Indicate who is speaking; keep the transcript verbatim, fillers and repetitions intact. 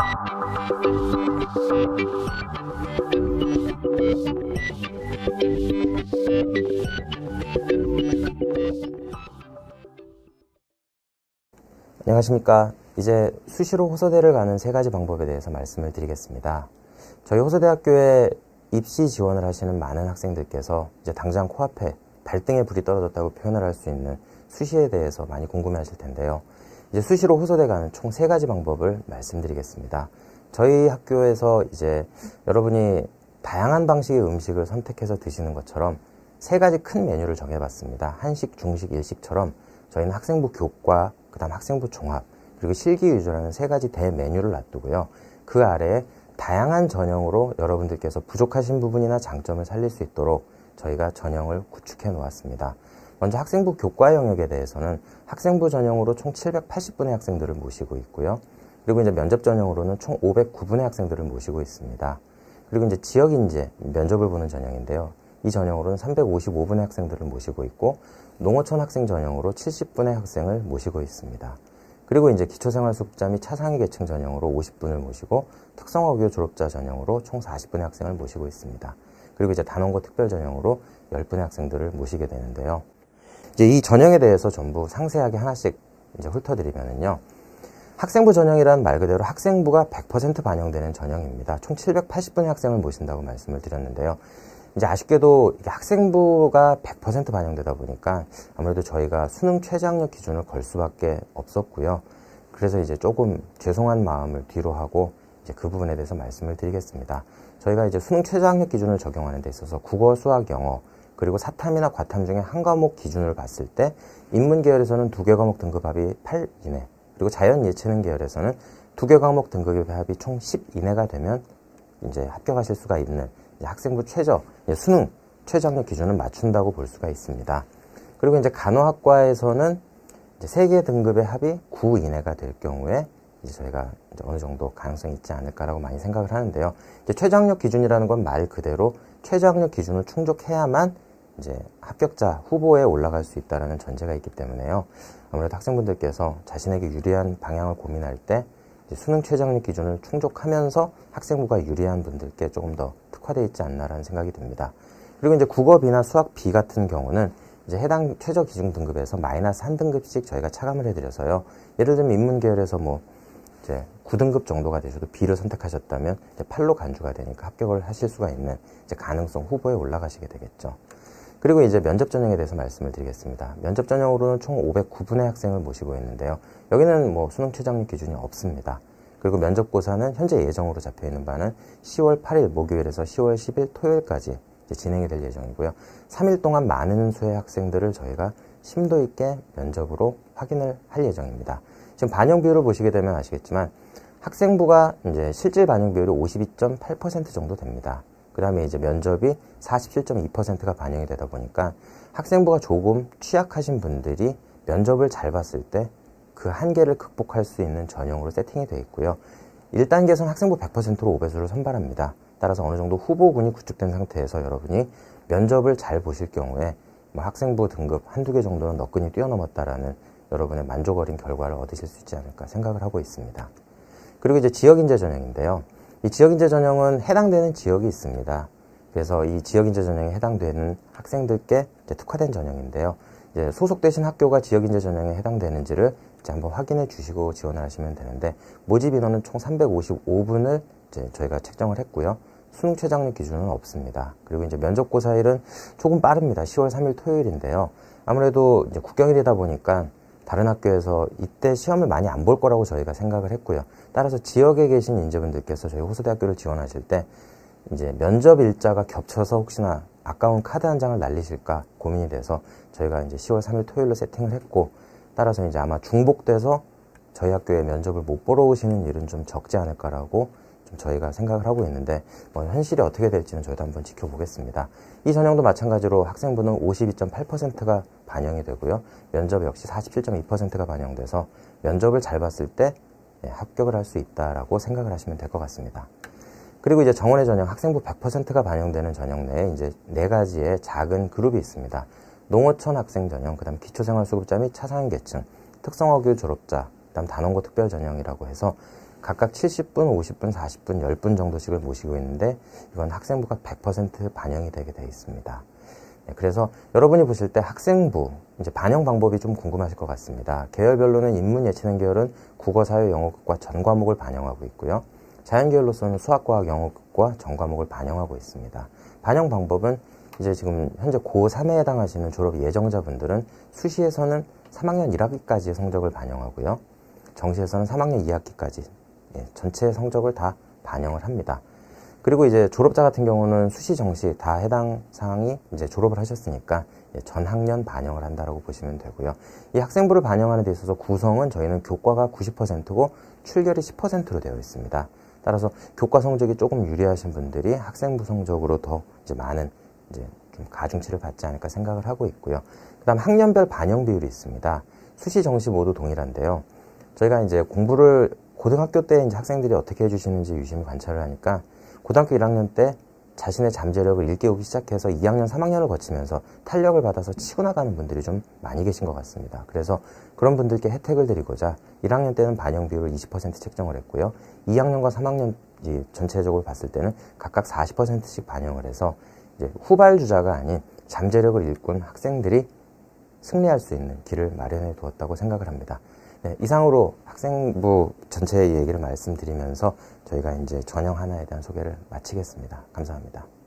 Speaker 1: 안녕하십니까. 이제 수시로 호서대를 가는 세 가지 방법에 대해서 말씀을 드리겠습니다. 저희 호서대학교에 입시 지원을 하시는 많은 학생들께서 이제 당장 코앞에 발등에 불이 떨어졌다고 표현을 할 수 있는 수시에 대해서 많이 궁금해 하실 텐데요. 이제 수시로 호서대 가는 총 세 가지 방법을 말씀드리겠습니다. 저희 학교에서 이제 여러분이 다양한 방식의 음식을 선택해서 드시는 것처럼 세 가지 큰 메뉴를 정해봤습니다. 한식, 중식, 일식처럼 저희는 학생부 교과, 그 다음 학생부 종합, 그리고 실기 위주라는 세 가지 대 메뉴를 놔두고요. 그 아래에 다양한 전형으로 여러분들께서 부족하신 부분이나 장점을 살릴 수 있도록 저희가 전형을 구축해 놓았습니다. 먼저 학생부 교과 영역에 대해서는 학생부 전형으로 총 칠백팔십 분의 학생들을 모시고 있고요. 그리고 이제 면접 전형으로는 총 오백구 분의 학생들을 모시고 있습니다. 그리고 이제 지역인재 면접을 보는 전형인데요. 이 전형으로는 삼백오십오 분의 학생들을 모시고 있고, 농어촌 학생 전형으로 칠십 분의 학생을 모시고 있습니다. 그리고 이제 기초생활수급자 및 차상위 계층 전형으로 오십 분을 모시고, 특성화교 졸업자 전형으로 총 사십 분의 학생을 모시고 있습니다. 그리고 이제 단원고 특별 전형으로 십 분의 학생들을 모시게 되는데요. 이제 이 전형에 대해서 전부 상세하게 하나씩 이제 훑어드리면은요. 학생부 전형이란 말 그대로 학생부가 백 퍼센트 반영되는 전형입니다. 총 칠백팔십 분의 학생을 모신다고 말씀을 드렸는데요. 이제 아쉽게도 이게 학생부가 백 퍼센트 반영되다 보니까 아무래도 저희가 수능 최저학력 기준을 걸 수밖에 없었고요. 그래서 이제 조금 죄송한 마음을 뒤로 하고 이제 그 부분에 대해서 말씀을 드리겠습니다. 저희가 이제 수능 최저학력 기준을 적용하는 데 있어서 국어, 수학, 영어, 그리고 사탐이나 과탐 중에 한 과목 기준을 봤을 때 인문 계열에서는 두 개 과목 등급 합이 팔 이내, 그리고 자연 예체능 계열에서는 두 개 과목 등급 합이 총 십 이내가 되면 이제 합격하실 수가 있는 학생부 최저, 수능 최저학력 기준을 맞춘다고 볼 수가 있습니다. 그리고 이제 간호학과에서는 이제 세 개 등급의 합이 구 이내가 될 경우에 이제 저희가 이제 어느 정도 가능성이 있지 않을까라고 많이 생각을 하는데요. 이제 최저학력 기준이라는 건 말 그대로 최저학력 기준을 충족해야만 이제 합격자 후보에 올라갈 수 있다는 전제가 있기 때문에요. 아무래도 학생분들께서 자신에게 유리한 방향을 고민할 때 수능 최저학력 기준을 충족하면서 학생부가 유리한 분들께 조금 더 특화되어 있지 않나라는 생각이 듭니다. 그리고 이제 국어 B나 수학 B 같은 경우는 이제 해당 최저 기준 등급에서 마이너스 한 등급씩 저희가 차감을 해드려서요. 예를 들면 인문 계열에서 뭐 이제 구 등급 정도가 되셔도 B를 선택하셨다면 이제 팔로 간주가 되니까 합격을 하실 수가 있는 이제 가능성 후보에 올라가시게 되겠죠. 그리고 이제 면접 전형에 대해서 말씀을 드리겠습니다. 면접 전형으로는 총 오백구 분의 학생을 모시고 있는데요. 여기는 뭐 수능 최저학력 기준이 없습니다. 그리고 면접고사는 현재 예정으로 잡혀있는 바는 시월 팔일 목요일에서 시월 십일 토요일까지 이제 진행이 될 예정이고요. 삼 일 동안 많은 수의 학생들을 저희가 심도 있게 면접으로 확인을 할 예정입니다. 지금 반영 비율을 보시게 되면 아시겠지만 학생부가 이제 실질 반영 비율이 오십이 점 팔 퍼센트 정도 됩니다. 그 다음에 이제 면접이 사십칠 점 이 퍼센트가 반영이 되다 보니까 학생부가 조금 취약하신 분들이 면접을 잘 봤을 때 그 한계를 극복할 수 있는 전형으로 세팅이 되어 있고요. 일 단계에서는 학생부 백 퍼센트로 오 배수를 선발합니다. 따라서 어느 정도 후보군이 구축된 상태에서 여러분이 면접을 잘 보실 경우에 뭐 학생부 등급 한두 개 정도는 너끈히 뛰어넘었다라는 여러분의 만족 어린 결과를 얻으실 수 있지 않을까 생각을 하고 있습니다. 그리고 이제 지역인재 전형인데요. 이 지역인재 전형은 해당되는 지역이 있습니다. 그래서 이 지역인재 전형에 해당되는 학생들께 이제 특화된 전형인데요. 이제 소속되신 학교가 지역인재 전형에 해당되는지를 이제 한번 확인해 주시고 지원을 하시면 되는데, 모집 인원은 총 삼백오십오 분을 이제 저희가 책정을 했고요. 수능 최저학력 기준은 없습니다. 그리고 이제 면접고사일은 조금 빠릅니다. 시월 삼일 토요일인데요. 아무래도 이제 국경일이다 보니까 다른 학교에서 이때 시험을 많이 안 볼 거라고 저희가 생각을 했고요. 따라서 지역에 계신 인재분들께서 저희 호서대학교를 지원하실 때 이제 면접 일자가 겹쳐서 혹시나 아까운 카드 한 장을 날리실까 고민이 돼서 저희가 이제 시월 삼일 토요일로 세팅을 했고, 따라서 이제 아마 중복돼서 저희 학교에 면접을 못 보러 오시는 일은 좀 적지 않을까라고 좀 저희가 생각을 하고 있는데, 뭐 현실이 어떻게 될지는 저희도 한번 지켜보겠습니다. 이 전형도 마찬가지로 학생부는 오십이 점 팔 퍼센트가 반영이 되고요. 면접 역시 사십칠 점 이 퍼센트가 반영돼서 면접을 잘 봤을 때 합격을 할 수 있다라고 생각을 하시면 될 것 같습니다. 그리고 이제 정원의 전형, 학생부 백 퍼센트가 반영되는 전형 내에 이제 네 가지의 작은 그룹이 있습니다. 농어촌 학생 전형, 그 다음 기초생활수급자 및 차상위 계층, 특성화교 졸업자, 그 다음 단원고 특별 전형이라고 해서 각각 칠십 분, 오십 분, 사십 분, 십 분 정도씩을 모시고 있는데 이건 학생부가 백 퍼센트 반영이 되게 되어 있습니다. 네, 그래서 여러분이 보실 때 학생부 이제 반영 방법이 좀 궁금하실 것 같습니다. 계열별로는 인문 예체능 계열은 국어, 사회, 영어과 전 과목을 반영하고 있고요. 자연계열로서는 수학, 과학, 영어과 전 과목을 반영하고 있습니다. 반영 방법은 이제 지금 현재 고삼에 해당하시는 졸업 예정자분들은 수시에서는 삼 학년 일 학기까지의 성적을 반영하고요. 정시에서는 삼 학년 이 학기까지 예, 전체 성적을 다 반영을 합니다. 그리고 이제 졸업자 같은 경우는 수시, 정시 다 해당 사항이 이제 졸업을 하셨으니까 전 학년 반영을 한다라고 보시면 되고요. 이 학생부를 반영하는 데 있어서 구성은 저희는 교과가 구십 퍼센트고 출결이 십 퍼센트로 되어 있습니다. 따라서 교과 성적이 조금 유리하신 분들이 학생부 성적으로 더 이제 많은 이제 좀 가중치를 받지 않을까 생각을 하고 있고요. 그다음 학년별 반영 비율이 있습니다. 수시, 정시 모두 동일한데요. 저희가 이제 공부를 고등학교 때 이제 학생들이 어떻게 해주시는지 유심히 관찰을 하니까 고등학교 일 학년 때 자신의 잠재력을 일깨우기 시작해서 이 학년, 삼 학년을 거치면서 탄력을 받아서 치고 나가는 분들이 좀 많이 계신 것 같습니다. 그래서 그런 분들께 혜택을 드리고자 일 학년 때는 반영 비율을 이십 퍼센트 책정을 했고요. 이 학년과 삼 학년 전체적으로 봤을 때는 각각 사십 퍼센트씩 반영을 해서 이제 후발주자가 아닌 잠재력을 일꾼 학생들이 승리할 수 있는 길을 마련해 두었다고 생각을 합니다. 네, 이상으로 학생부 전체의 얘기를 말씀드리면서 저희가 이제 전형 하나에 대한 소개를 마치겠습니다. 감사합니다.